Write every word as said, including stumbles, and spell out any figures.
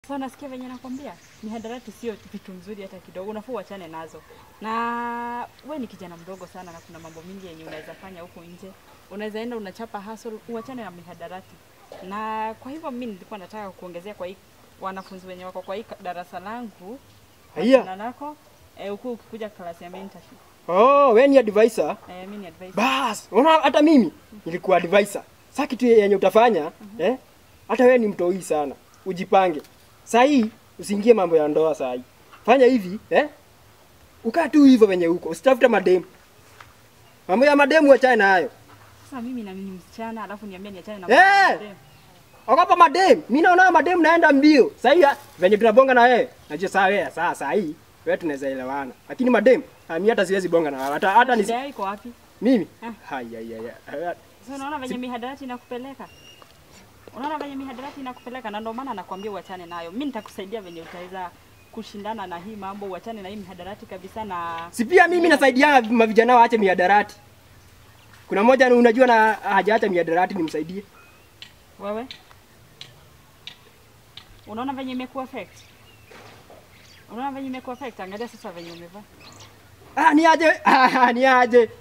So nasikia venye nakwambia, mihadarati sio vitu nzuri hata kidogo, unafaa uachane nazo. Na wewe ni kijana mdogo sana na kuna mambo mingi yenye unaweza fanya huko nje. Unaweza enda unachapa hustle, uachane na mihadarati. Na kwa hivyo mimi nilikuwa nataka kuongezea kwa hii wanafunzi wenye wako kwa hii darasa langu. Haya. Na nako eh huko ukikuja class ya mentorship. Oh, wewe ni advisor? Eh mimi ni advisor. Bas, unaona hata mimi nilikuwa advisor. Sasa kitu yenye utafanya, uh -huh. eh? Hata wewe ni mtoi sana. Ujipange. Sasa hii usiingie mambo ya ndoa sasa hii. Fanya hivi, eh? Ukaa tu hivyo venye huko. Usitafuta mademu. Mambo ya mademu achana nayo. Sasa mimi na mimi msichana alafu niambia niachane na hey! mademu. Ogopa mademu. Mimi naona mademu naenda mbio. Sasa hii venye tunabonga na wewe. Najua sawa wewe sasa sasa hii wewe tunaweza elewana. Lakini mademu, mimi hata siwezi bonga na hata hata ni Shida iko wapi? Mimi? Haya haya. Sasa unaona venye mihadarati inakupeleka? Unaona venye mihadarati inakupeleka na ndio maana nakwambia uachane nayo. Mimi nitakusaidia venye utaweza kushindana na hii mambo, uachane na hii mihadarati kabisa na si pia mimi nasaidia mavijana waache mihadarati. Kuna mmoja unajua na hajaacha mihadarati nimsaidie. Wewe? Unaona venye imekuwa effect? Unaona venye imekuwa effect? Angalia sasa venye umevaa. Ah ni aje? Ah ni aje?